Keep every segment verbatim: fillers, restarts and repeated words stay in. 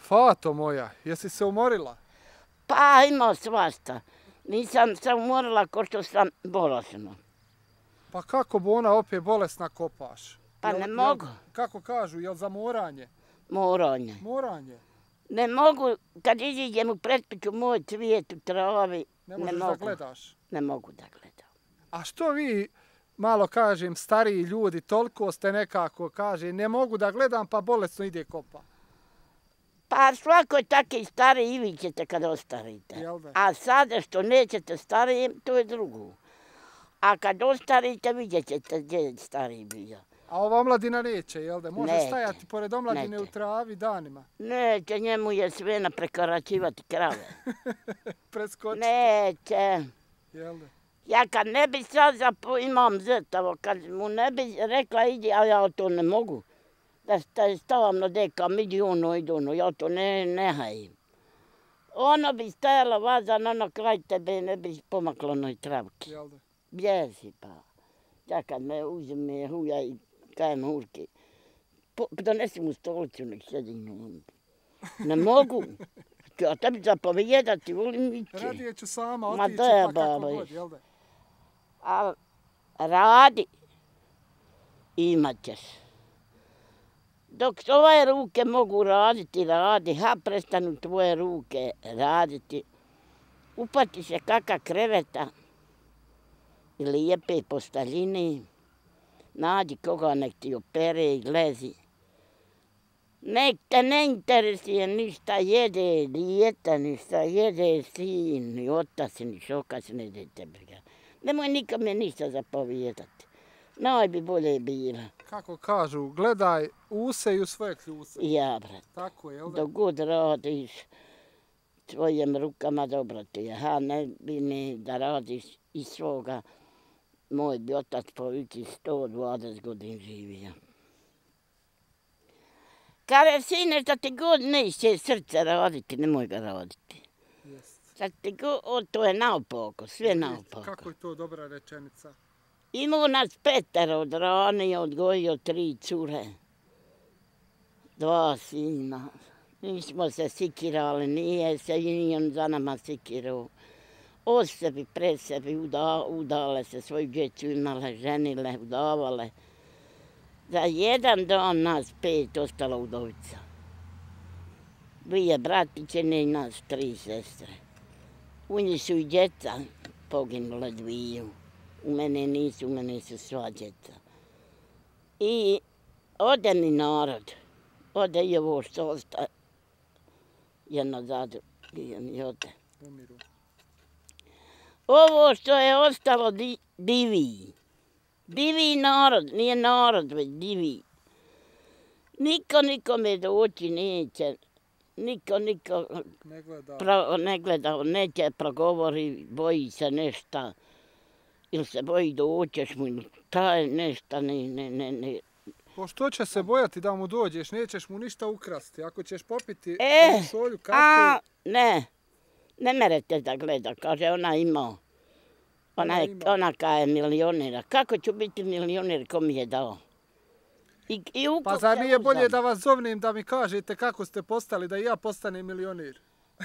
Fato moja, jesi se umorila? Pa ima svašta. Nisam se umorila ko što sam bolesna. Pa kako bi ona opet bolesna kopaš? Pa Jel- ne jel- mogu. Kako kažu, jel za moranje? Moranje. Moranje. Ne mogu, kad iziđem u pretpiću moj cvijet u travi, Ne ne možeš da mogu. gledaš. Ne mogu da gledam. A što vi, malo kažem, stariji ljudi, toliko ste nekako, kaže, ne mogu da gledam pa bolesno ide kopa. Pa svako je taki stari i vi ćete kad ostarite. Jel da? A sada što nećete stariji, to je drugo. A kad ostarite, vidjet ćete gdje je stariji bio. A ova omladina neće, jel da? Može Neće. stajati pored omladine Neće. u travi danima. Neće, njemu je sve naprekoračivati krave. Preskočiti, Neće. jel da? Ja kad ne bi sad zapo, imam zrtavo, kad mu ne bi rekla idi, a ja to ne mogu. Da stavam na dekam, idi ono, idi ono, ja to ne, ne hajim. Ono bi stajala vazano na kraj tebe, ne bi pomaklo noj travki. Jel da? Bjezi pa. Ja kad me uzme huja i kajem hurke, po, donesi mu stolicu, nek sjedim. Ne mogu. Ja tebi zapovijedati, volim ići. Radije ću sama Ma otići da je, pa kako baba, god, jel da? A radi, imat ćeš. Dok tvoje ruke mogu raditi, radi, ha prestanu tvoje ruke raditi. Upati se kaka kreveta i lijepe postaljine, nađi koga nek ti opere i lezi. Nek te ne interesuje ništa jede dijeta, ništa jede sin, ni otac, ni šokac, ne dete briga. Nemoj nikome ništa zapovijedati. Noj bi bolje bila. Kako kažu, gledaj use i u svoje kljuse. Ja, brat, Tako je, jel da? dok god radiš svojim rukama, dobro ti je. Ha, ne bi ni da radiš iz svoga. Moj bi otac poviki sto dvadeset godina živio. Kaže, sine, što ti god neće srce raditi, nemoj ga raditi. Jest. Što ti god, o, to je naopako, sve naopako. Kako je to dobra rečenica? Imao nas petero od rane i odgojio tri cure. Dva sina. Nismo se sikirali, nije se i on za nama sikirao. O sebi, pre sebi uda, udale se svoju djecu, imale, ženile, udavale. Za jedan dan nas pet ostala udovica. Dvije bratičine i nas tri sestre. U njih su i djeca poginule dviju. U mene nisu, u mene su sva djeca. I ode mi narod. Ode i ovo što ostaje. Je nazad i ode. Umiru. Ovo što je ostalo di, diviji. Diviji narod, nije narod, već diviji. Niko nikome doći neće. Niko, niko Ne gleda. pro, ne gleda, neće progovori, boji se nešta. Ili se boji doćeš mu, ili taj nešta, ne, ne, ne, ne. Po što će se bojati da mu dođeš, nećeš mu ništa ukrasti. Ako ćeš popiti E, onu šolju kafe, a, ne, ne merete da gleda, kaže ona ima. Ona, Ona je, ima. ona kaje milionera. Kako ću biti milioner, ko mi je dao? I, i uko pa zar se nije bolje uzam. da vas zovnem da mi kažete kako ste postali, da i ja postanem milionir?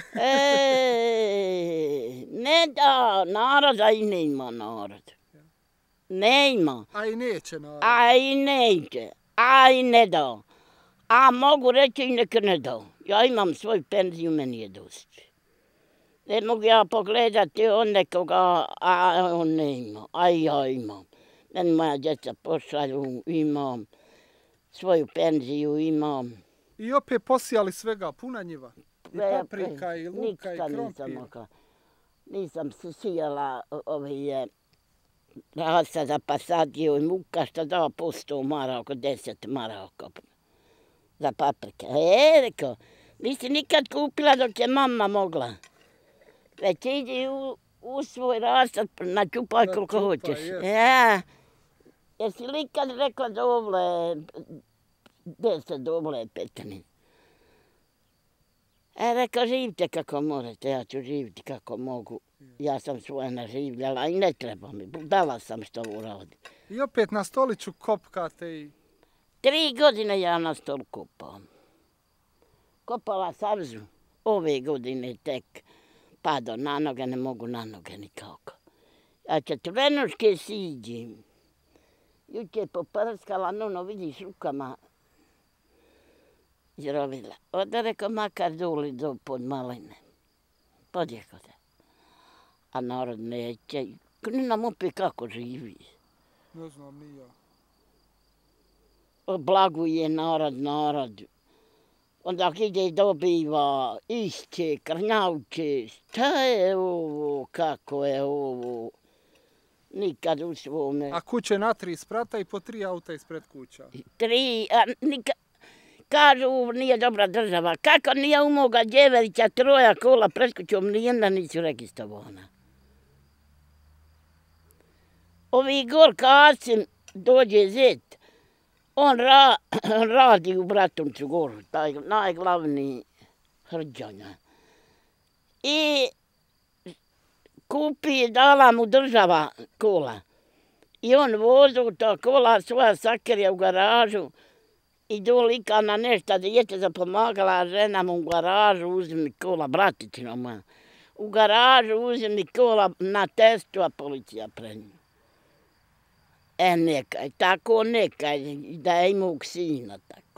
E, ne da, naroda i ne ima narod. Ne ima. A i neće, naravno. A i neće. A i ne da. A mogu reći i neka ne da. Ja imam svoju penziju, meni je dosta. Ne mogu ja pogledati on nekoga, a on ne ima. A i ja imam. Meni moja djeca pošalju, imam svoju penziju, imam. I opet posijali svega, puna njiva. I Sve, paprika, i luka, i ništa nisam krompir. mogla. Nisam se sijala ove rasada pa sadio i muka što dao po sto maraka, deset maraka za paprike. E, rekao, nisi nikad kupila dok je mama mogla. Već idi u, u svoj rasad, načupaj koliko Načupaj, hoćeš. jest. Ja. Jesi li ikad rekla doble, deset doble petani? E, rekao, živite kako morate, ja ću živiti kako mogu. Ja sam svoje naživljala i ne treba mi, dala sam što uradi. I opet na stoliću kopkate i... Tri godine ja na stol kupam. kopala savzu. Ove godine tek pado na noge, ne mogu na noge nikako. Ja četvrenoške siđim. Juče poprskala, no, no vidiš rukama izrovila. Onda rekao, makar doli do pod maline. Podjeko se. A narod neće. Ni nam opet kako živi. Ne znam, ni ja. Blaguje narod, narod. Onda ide dobiva išće, krnjavče. Šta je ovo, kako je ovo? Nikad u svome. A kuće na tri sprata i po tri auta ispred kuća. Tri, a nikad... Kažu, nije dobra država. Kako nije u moga Djeverića troja kola pred kućom, nijedna nisu registrovana. Ovi gor Kasim dođe zet, on, ra, on radi u Bratuncu goru, taj najglavniji hrđanja. I kupi, dala mu država kola. I on vozu ta kola svoja sakerja u garažu. I dolika na nešto dijete zapomagala, žena mu u garažu uzmi kola, bratićima moja. U garažu uzmi kola na testu, a policija pred njim. E nekaj, tako nekaj, da je imao sina tako.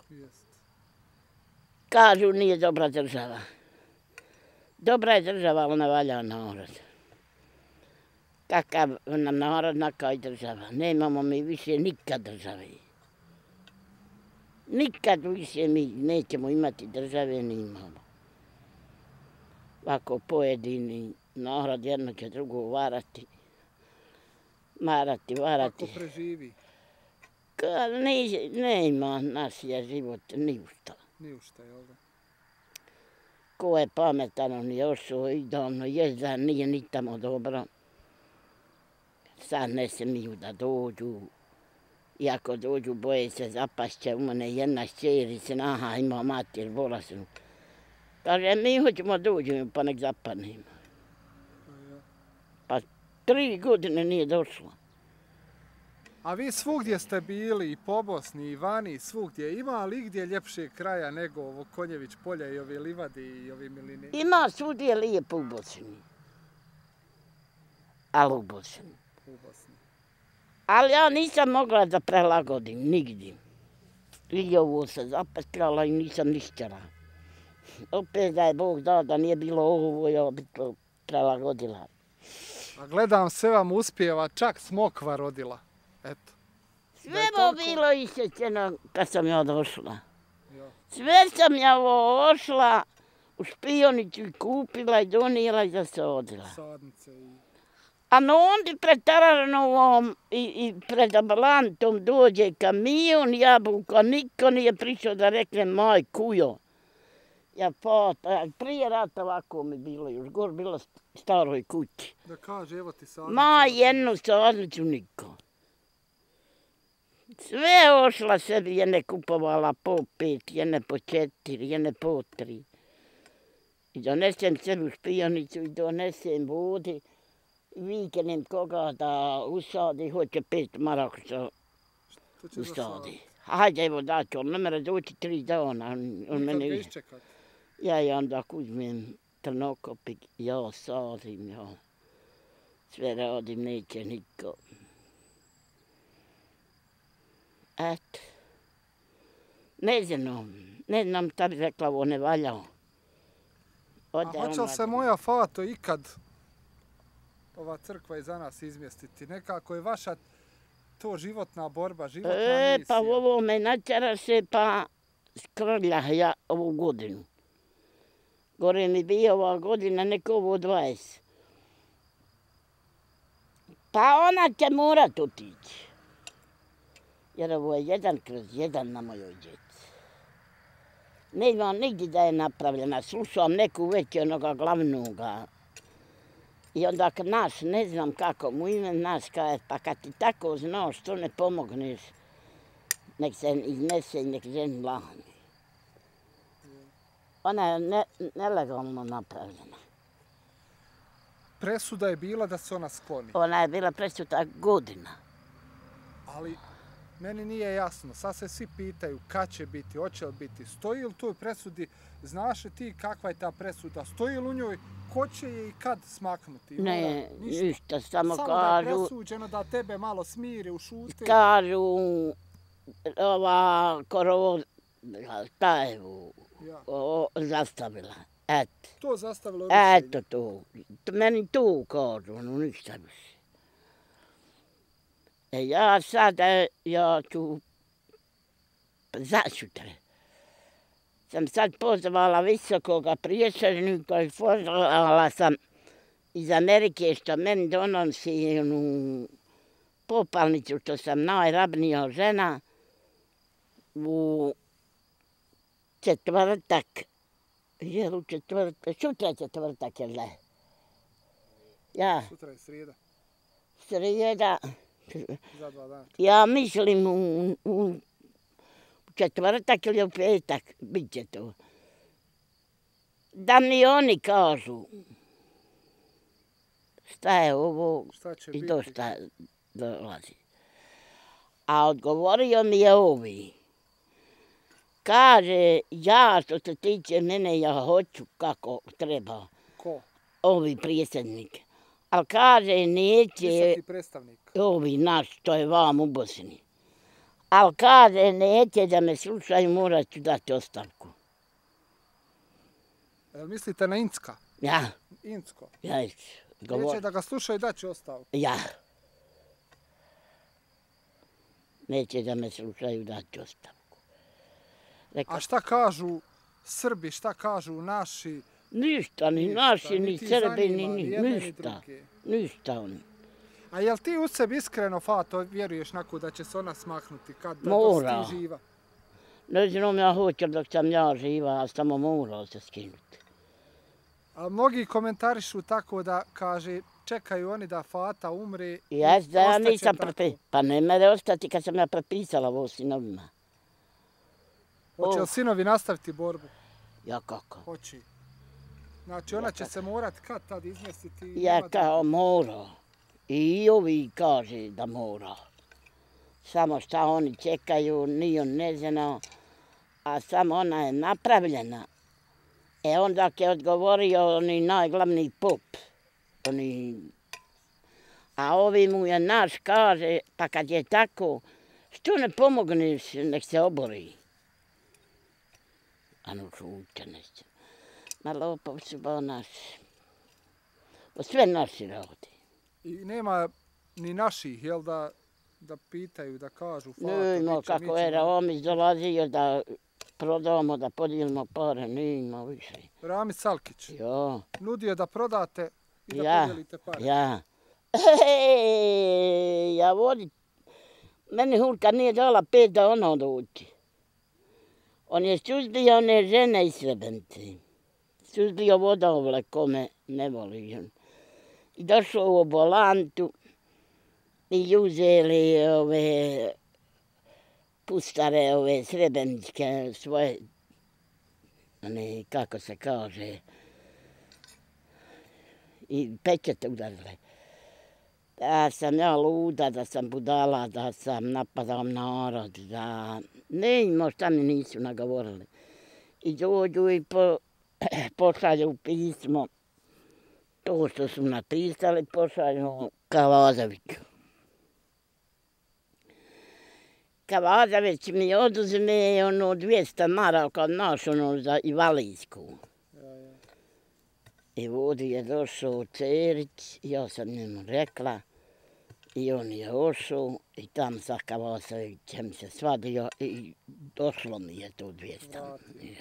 Kažu nije dobra država. Dobra je država, ali ne valja narod. Kakav nam narod, naka i država. Nemamo mi više nikad države. Nikad više mi nećemo imati države, ni imamo. Ovako pojedini narod jedno će drugo varati. Marati, varati. Kako preživi? Ka, ne, ne ima naš je život ni u šta. Ni u šta, jel da? Ko je pametan, on je ošao i davno je da nije ni tamo dobro. Sad ne se miju da dođu. I ako dođu, boje se zapašće, u mene jedna šćeri se naha ima mater bolesnu. Kaže, mi hoćemo dođemo pa nek zapadnemo. Pa tri godine nije došla. A vi svugdje ste bili, i po Bosni, i vani, svugdje. Ima li gdje ljepšeg kraja nego ovo Konjević polja i ove livade i ovi milini? Ima svugdje lijepo u Bosni. Ali u Bosni. U Bosni. Ali ja nisam mogla da prelagodim, nigdje. I ovo se zapetljala i nisam ništjela. Opet da je Bog dao da nije bilo ovo, ja bi to prelagodila. A gledam, sve vam uspijeva, čak smokva rodila. Eto. Sve bo bilo isječeno kad sam ja došla. Ja. Sve sam ja ovo ošla, u špionicu i kupila i donijela i zasadila. Sadnice i... A no onda pred Taranovom i, i pred ambulantom dođe kamion jabuka, niko nije prišao da rekne maj kujo. Ja pa, prije rata ovako mi bilo, još gor bilo staroj kući. Da kaže, evo ti sadnice. Ma jednu sadnicu niko. Sve ošla sebi, jedne kupovala po pet, jedne po četiri, jedne po tri. I donesem sebi u špionicu i donesem vodi. Vikenem koga da usadi, hoće pet maraka usadi. Hajde, evo daću, on ne mora doći tri dana. On mene... iščekati. Ja i onda uzmem trnokopik, ja sadim, ja sve radim, neće niko. Eto. Ne znam, ne znam šta bi rekla, ovo ne valjao. A hoće li se moja Fato ikad ova crkva iza nas izmjestiti? Nekako je vaša to životna borba, životna misija. E, pa ovo me načara se pa skrlja ja ovu godinu. Gore mi bio ova godina, neko ovo dvadeset. Pa ona će morat otići. Jer ovo je jedan kroz jedan na mojoj djeci. Ne imam nigdje da je napravljena. Slušam neku već onoga glavnoga. I onda kad naš, ne znam kako mu ime, naš kaže, pa kad ti tako znaš što ne pomogneš, nek se iznese i nek ženi lahne. Ona je ne, nelegalno napravljena. Presuda je bila da se ona skloni. Ona je bila presuda godina. Ali Meni nije jasno, sad se svi pitaju kad će biti, hoće li biti, stoji li toj presudi, znaš li ti kakva je ta presuda, stoji li u njoj, ko će je i kad smaknuti? Ne, ništa, ništa samo, samo kažu... Samo da je presuđeno da tebe malo smiri, ušuti. Kažu, ova korona, šta je u, ja. o, zastavila, eto. To zastavilo rušenje? Eto to, meni tu kažu, no ništa više. E ja sada, ja ću začutre. Sam sad pozvala visokoga priješeljnika i pozvala sam iz Amerike što meni donosi onu popalnicu što sam najrabnija žena u četvrtak. Je li u četvrtak? Sutra je četvrtak, jel da? Ja. Sutra je srijeda. Srijeda. Za dva dana. Ja mislim u, u četvrtak ili u petak, bit će to. Da mi oni kažu šta je ovo i do šta dolazi. A odgovorio mi je ovi. Kaže, ja što se tiče mene, ja hoću kako treba. Ko? Ovi predsjednik. Ali kaže, neće... Visoki predstavnik. Ovi naš, to je vam u Bosni. Ali kaže, neće da me slušaju, morat ću dati ostavku. Jel mislite na Incka? Ja. Incko? Ja. Neće da ga slušaju, dat će ostavku. Ja. Neće da me slušaju, dat ću ostavku. Reka... A šta kažu Srbi, šta kažu naši? Ništa, ni ništa, naši, ni Srbi, ni, ni ništa. Ništa oni. A jel ti u sebi iskreno, Fato, vjeruješ naku da će se ona smaknuti kad da mora. Ti živa? Ne znam ja hoćem dok sam ja živa, a samo morao se skinuti. A mnogi komentarišu tako da kaže čekaju oni da Fata umre. Jes, da ja nisam prepisala. Pa ne mere ostati kad sam ja prepisala ovo sinovima. Hoće li sinovi nastaviti borbu? Ja kako? Hoće. Znači ona će se morat kad tad izmjestiti? Ja kao mora. I ovi kaže da mora. Samo šta oni čekaju, nije ne znao, a samo ona je napravljena. E onda je odgovorio oni najglavniji pop. Oni... A ovi mu je naš kaže, pa kad je tako, što ne pomogneš, nek se obori. Ano šuće nešto. Ma lopov su bo naši. Bo sve naši rodi. I nema ni naših, jel da, da pitaju, da kažu Fato? Nima, kako je Ramić dolazio da prodamo, da podijelimo pare, nima više. Ramić Salkić? Ja. Nudio da prodate i da ja. podijelite pare? Ja. Ej, ja vodi. Meni Hulka nije dala pet da ona doći. On je suzbio one žene iz Srebrenice. Suzbio vodovle kome ne voli. I došao u ambulantu i uzeli ove pustare, ove srebreničke svoje, ne, kako se kaže, i pečete udarile. Da sam ja luda, da sam budala, da sam napadao narod, da ne imamo šta mi nisu nagovorili. I dođu i po, pošalju pismo. To što su napisali, pošalju Kavazoviću. Kavazović mi oduzme ono dvjesto maraka naš ono za invalidisku. I vodi je došao Cerić, ja sam njemu rekla, i on je ošao i tam sa Kavazovićem se svadio i došlo mi je to dvjesto.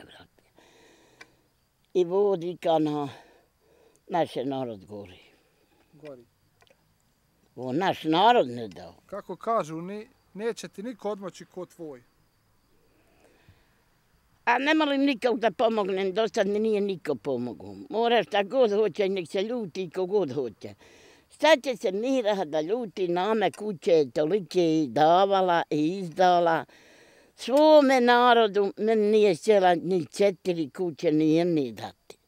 I vodi kana, naš je narod gori. Gori. Ovo naš narod ne dao. Kako kažu, ne, neće ti niko odmoći ko tvoj. A ne molim nikog da pomognem, do sad mi nije niko pomogao. Mora šta god hoće, nek se ljuti ko god hoće. Sad će se Mira da ljuti name kuće tolike i davala i izdala. Svome narodu meni nije htjela ni četiri kuće, ni jedni dati.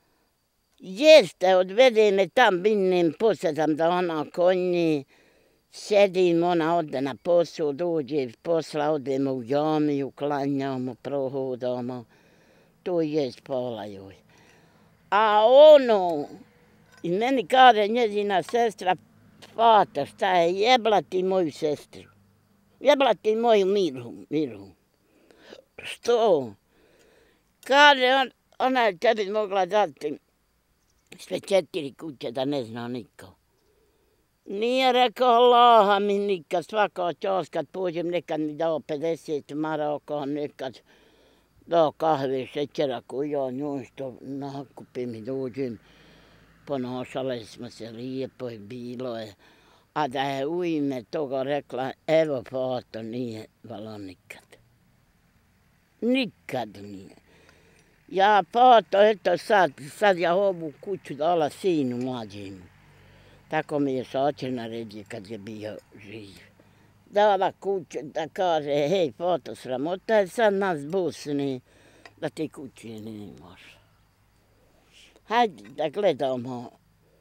Jeste, odvede me tam binem po sedam dana konji Sjedim, ona ode na posao, dođe posla, odemo u džamiju, klanjamo, prohodamo. To je spala joj. A ono, i meni kaže njezina sestra, Fata, šta je, jebla ti moju sestru. Jebla ti moju miru, miru. Što? Kaže, on, ona je tebi mogla dati sve četiri kuće da ne zna niko. Nije rekao Allaha mi nikad, svaka čas kad pođem nekad mi dao pedeset maraka, nekad dao kahve, šećera koju ja njoj što nakupim i dođem. Ponašale smo se lijepo i bilo je. A da je u ime toga rekla, evo Fato, nije vala nikad. Nikad nije. Ja Fato, eto sad, sad ja ovu kuću dala sinu mlađemu. Tako mi je Sačer naredio kad je bio živ. Dala kuću da kaže, hej Fato, sramota je sad nas Bosni da ti kuće nemaš. Hajde da gledamo,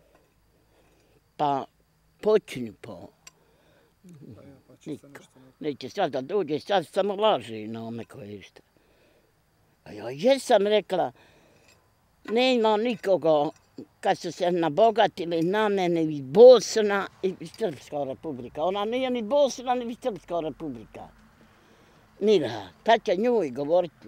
pa počinju po. Niko. Neće sad da dođe, sad samo laže na me koje ište. A ja jesam rekla, nema nikoga kad su se nabogatili na mene i Bosna i Srpska republika. Ona nije ni Bosna ni Srpska republika. Mira, pa će njoj govoriti.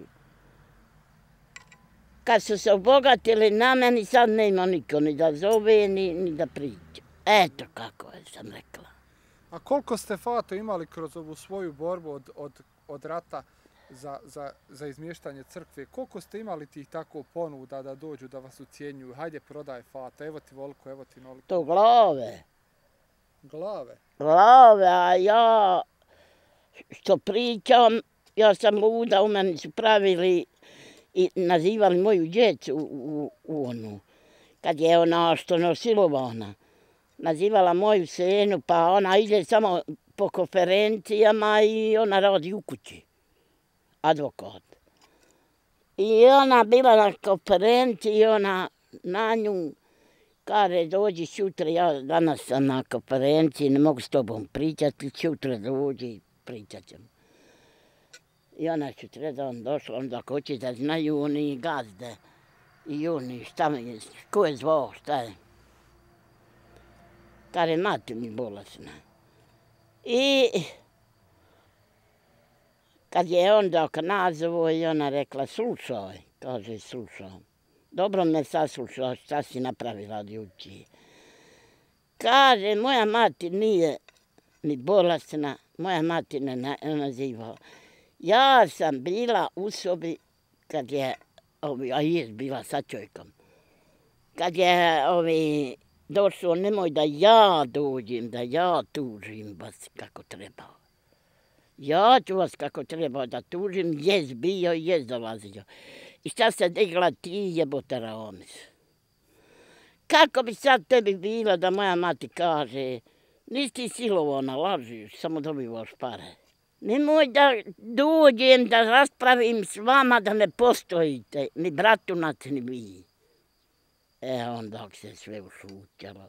Kad su se obogatili na meni, sad nema niko ni da zove, ni, ni da priča. Eto kako je, sam rekla. A koliko ste, Fato, imali kroz ovu svoju borbu od, od, od rata za, za, za izmještanje crkve? Koliko ste imali tih tako ponuda da dođu, da vas ucijenjuju? Hajde, prodaj Fato, evo ti voliko, evo ti noliko. To glave. Glave? Glave, a ja što pričam, ja sam luda, u meni su pravili i nazivali moju djecu u, u, u onu, kad je ona što nosilovana. Nazivala moju senu, pa ona ide samo po konferencijama i ona radi u kući. Advokat. I ona bila na konferenciji i ona na nju kaže, dođi sutra, ja danas sam na konferenciji, ne mogu s tobom pričati, sutra dođi, pričat ćemo. I ona sutradan došla, onda hoće da znaju oni gazde i oni šta mi je, ko je zvao, šta je. Kaže, mati mi bolesna. I kad je onda nazovo i ona rekla, slušaj, kaže, slušam. Dobro me saslušao šta si napravila od juči. Kaže, moja mati nije ni bolesna, moja mati ne naziva. Ja sam bila u sobi kad je, a je bila sa čovjekom, kad je ovi došlo, nemoj da ja dođem, da ja tužim vas kako treba. Ja ću vas kako treba da tužim, jes bio, jes dolazio. I šta se digla ti jebote Ramis? Kako bi sad tebi bilo da moja mati kaže, nisi silovana, lažiš, samo dobivaš pare. Nemoj da dođem, da raspravim s vama da ne postojite, ni bratunac, ni vi. E, onda se sve ušutjalo.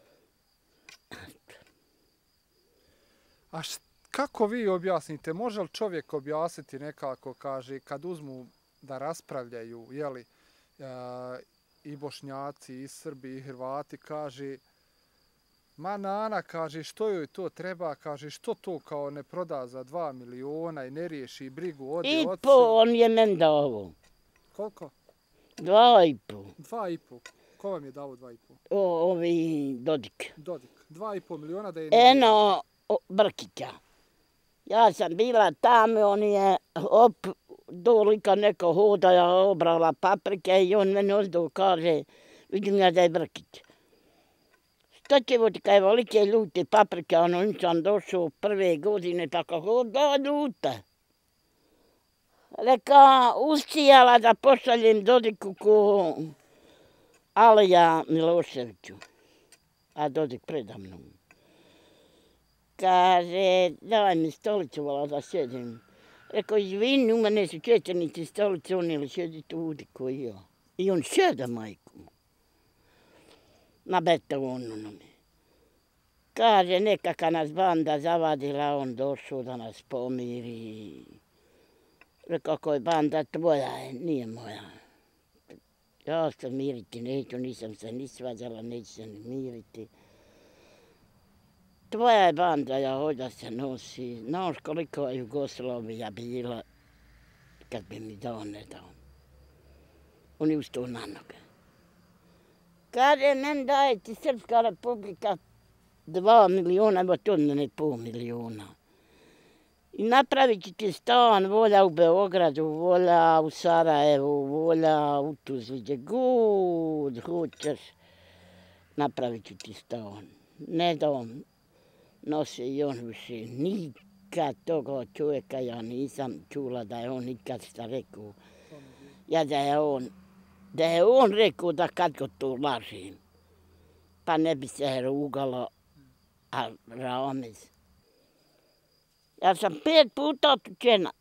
A št, kako vi objasnite? Može li čovjek objasniti nekako, kaže, kad uzmu da raspravljaju, jeli, e, i Bošnjaci, i Srbi, i Hrvati, kaže, ma Nana, kaže, što joj to treba, kaže, što to kao ne proda za dva miliona i ne riješi brigu, ode I odsel. po, on je meni dao ovo. Koliko? Dva i po. Dva i po. Ko vam je dao dva i po? O, ovi Dodik. Dodik. Dva i po miliona da je... Eno, o, Brkića. Ja sam bila tamo, on je op, dolika neko hoda, ja obrala paprike i on meni ozdo kaže, vidim ja da je Brkić. Što će vodi kaj volike ljute paprike, ono nisam došao prve godine, tako hoda ljute. Reka, uscijala da pošaljem Dodiku ko Alija Miloševiću, a Dodik predamnom. Kaže, daj mi stolicu, vala da sjedim. Rekao, izvini, u mene su četvrnici stolice, on ili sjedi tu koji ja. I on sjeda, majku. Na betonu na me. Kaže, nekaka nas banda zavadila, on došao da nas pomiri. Rekao, ako je banda tvoja, je, nije moja. Ja se miriti neću, nisam se ni svađala, neću se ni miriti. Tvoja je banda, ja hoću da se nosi. Znaš koliko je Jugoslavija bila, kad bi mi dao, ne dao. On je ustao na noge. Kaže, meni daje ti Srpska republika dva miliona, evo to ne pol miliona. I napravit ću ti stan, volja u Beogradu, volja u Sarajevu, volja u Tuzli, gdje god hoćeš, napravit ću ti stan. Ne da on nosi i on više nikad toga čovjeka ja nisam čula da je on nikad šta rekao. Ja da je on, da je on rekao da kad go to lažim, pa ne bi se rugalo, a Ramez. Ja sam pet puta otučena.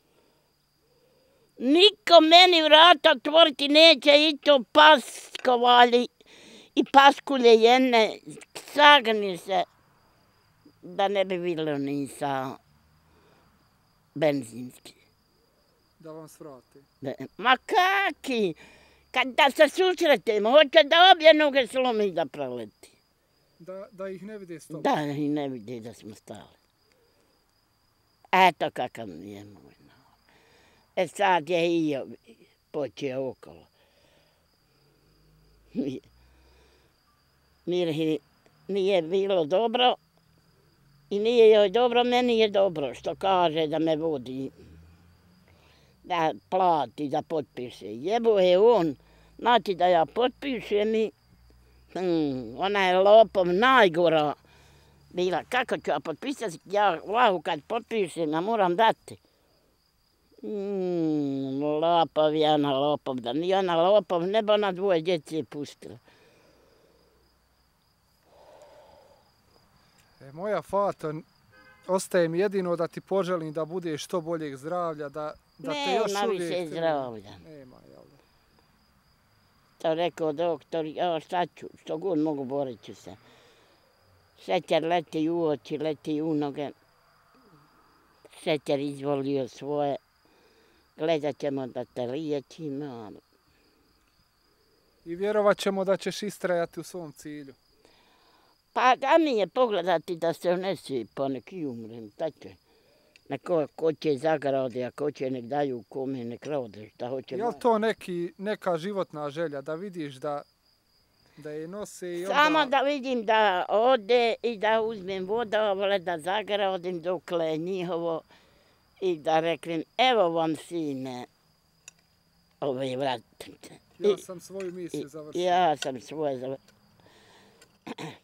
Niko meni vrata otvoriti neće i to paskovalji i paskulje jedne. Sagni se da ne bi bilo ni sa benzinski. Da vam svrati? Ma kaki? Kad da se susretimo, hoće da obje noge slomi da proleti. Da, da ih ne vide s tobom? Da ih ne vide da smo stali. Eto kakav mi je moj narod. E sad je i počeo okolo. Mirhi nije bilo dobro i nije joj dobro, meni je dobro što kaže da me vodi, da plati, da potpiše. Jebo je on, znači da ja potpišem i hmm, ona je lopov najgora bila. Kako ću ja potpisati? Ja vlahu kad potpišem, ja moram dati. Mm, lopov je ona lopov, da nije ona lopov, ne bi ona dvoje djece pustila. E, moja Fato, ostaje mi jedino da ti poželim da budeš što boljeg zdravlja, da, da te još Nema uvijek... više zdravlja. Nema, jel da? To rekao doktor, evo šta ću, što god mogu, borit ću se. Šećer leti u oči, leti u noge. Šećer izvolio svoje. Gledat ćemo da te liječimo. I vjerovat ćemo da ćeš istrajati u svom cilju. Pa da mi je pogledati da se unesi po neki umrem, ta će. Neko ko će zagrade, a ko će nek daju kome nek rode, šta hoće. Je li to neki, neka životna želja, da vidiš da, da je nose i onda... Samo da vidim da ode i da uzmem vodovole, da zagradim dokle je njihovo i da reklim, evo vam sine, ove vratite. Ja sam svoju misiju završio. Ja sam svoje završio.